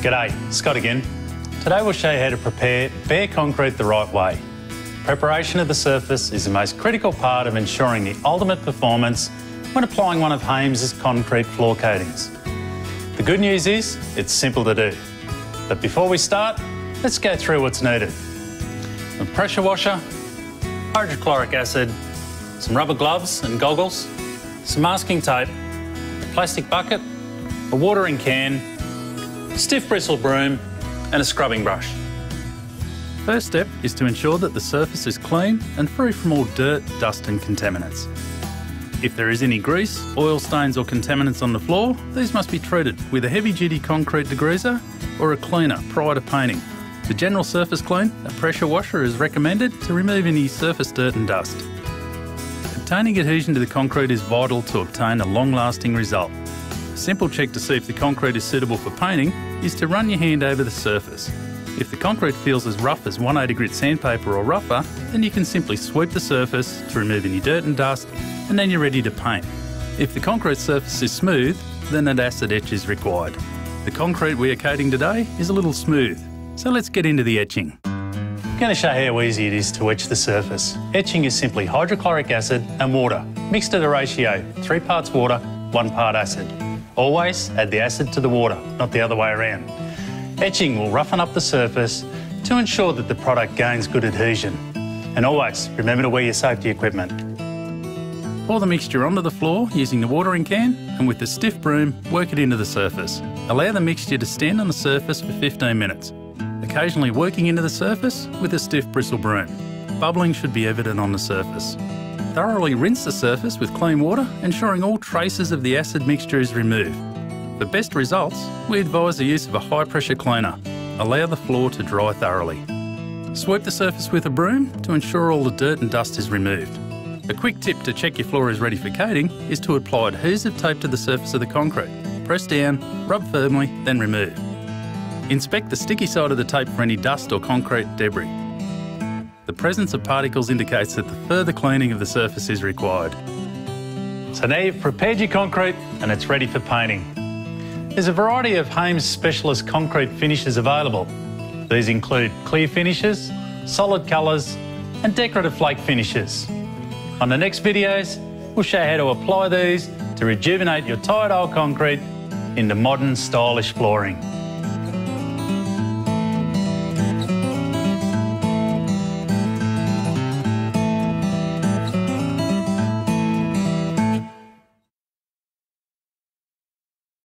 G'day, Scott again. Today we'll show you how to prepare bare concrete the right way. Preparation of the surface is the most critical part of ensuring the ultimate performance when applying one of Hames' concrete floor coatings. The good news is, it's simple to do. But before we start, let's go through what's needed. A pressure washer, hydrochloric acid, some rubber gloves and goggles, some masking tape, a plastic bucket, a watering can, a stiff bristle broom and a scrubbing brush. First step is to ensure that the surface is clean and free from all dirt, dust and contaminants. If there is any grease, oil stains or contaminants on the floor, these must be treated with a heavy-duty concrete degreaser or a cleaner prior to painting. For general surface clean, a pressure washer is recommended to remove any surface dirt and dust. Obtaining adhesion to the concrete is vital to obtain a long-lasting result. A simple check to see if the concrete is suitable for painting is to run your hand over the surface. If the concrete feels as rough as 180 grit sandpaper or rougher, then you can simply sweep the surface to remove any dirt and dust, and then you're ready to paint. If the concrete surface is smooth, then an acid etch is required. The concrete we are coating today is a little smooth, so let's get into the etching. I'm going to show how easy it is to etch the surface. Etching is simply hydrochloric acid and water, mixed at a ratio, 3 parts water, 1 part acid. Always add the acid to the water, not the other way around. Etching will roughen up the surface to ensure that the product gains good adhesion. And always remember to wear your safety equipment. Pour the mixture onto the floor using the watering can, and with the stiff broom, work it into the surface. Allow the mixture to stand on the surface for 15 minutes, occasionally working into the surface with a stiff bristle broom. Bubbling should be evident on the surface. Thoroughly rinse the surface with clean water, ensuring all traces of the acid mixture is removed. For best results, we advise the use of a high-pressure cleaner. Allow the floor to dry thoroughly. Sweep the surface with a broom to ensure all the dirt and dust is removed. A quick tip to check your floor is ready for coating is to apply adhesive tape to the surface of the concrete. Press down, rub firmly, then remove. Inspect the sticky side of the tape for any dust or concrete debris. The presence of particles indicates that the further cleaning of the surface is required. So now you've prepared your concrete and it's ready for painting. There's a variety of Hames specialist concrete finishes available. These include clear finishes, solid colours and decorative flake finishes. On the next videos, we'll show you how to apply these to rejuvenate your tired old concrete into modern stylish flooring.